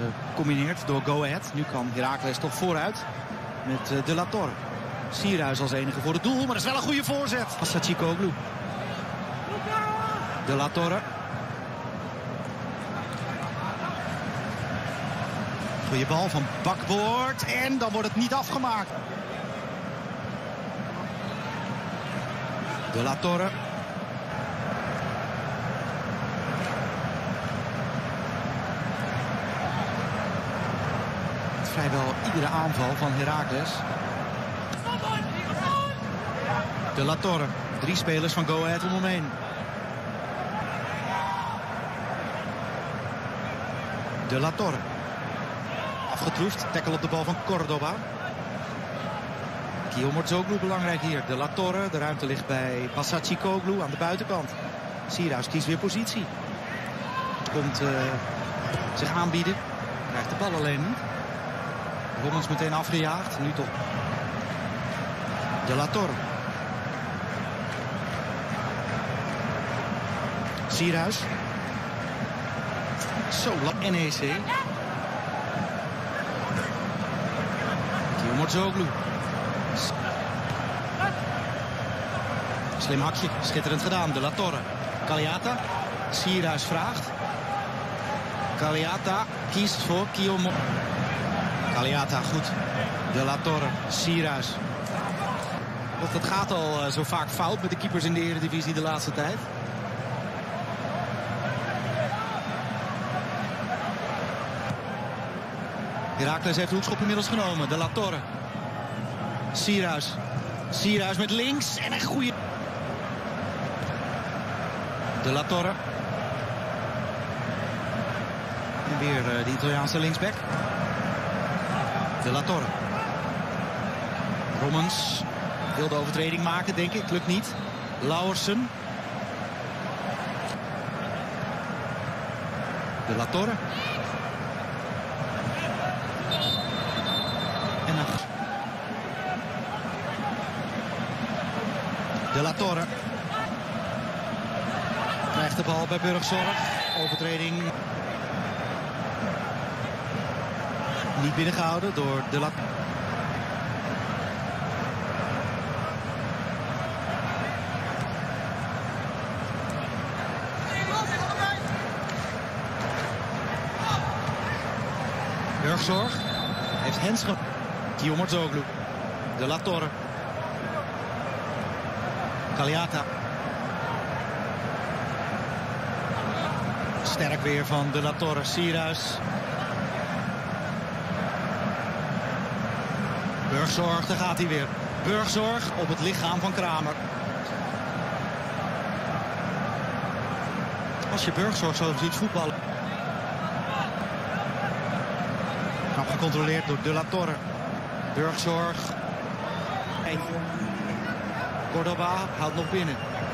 Combineert door Go Ahead. Nu kan Heracles toch vooruit met De La Torre. Sierhuis als enige voor het doel, maar dat is wel een goede voorzet. Passacicoglu. De La Torre. Goeie bal van Bakboord en dan wordt het niet afgemaakt. De La Torre. Vrijwel iedere aanval van Heracles. De La Torre. 3 spelers van Go Ahead om hem heen. De La Torre. Afgetroefd. Tackle op de bal van Cordoba. Kiyomorzoglu belangrijk hier. De La Torre. De ruimte ligt bij Passacicoglu aan de buitenkant. Sierhuis kiest weer positie. Komt zich aanbieden. Krijgt de bal alleen niet. Rommens meteen afgejaagd. Nu toch De La Torre. Sierhuis. Zo, NEC. Kiyomorzoglu. Slim hakje, schitterend gedaan. De La Torre. Cagliata. Sierhuis vraagt. Cagliata kiest voor Kiyomorzoglu. Cagliata goed. De La Torre. Sierhuis. Dat gaat al zo vaak fout met de keepers in de Eredivisie de laatste tijd. Heracles heeft de hoekschop inmiddels genomen. De La Torre. Sierhuis. Sierhuis met links en een goede. De La Torre. En weer de Italiaanse linksback. De La Torre. Rommens wil de overtreding maken, denk ik. Lukt niet. Lauwersen. De La Torre. En dan De La Torre. Krijgt de bal bij Burgzorg. Overtreding. Niet binnengehouden door De La Torre. Burgzorg heeft Hens ge... Kiyomorzoglu. De La Torre. Cagliata. Sterk weer van De La Torre. Sierhuis. Burgzorg, daar gaat hij weer. Burgzorg op het lichaam van Kramer. Als je Burgzorg zo ziet voetballen. Knap gecontroleerd door De La Torre. Burgzorg. Cordoba houdt nog binnen.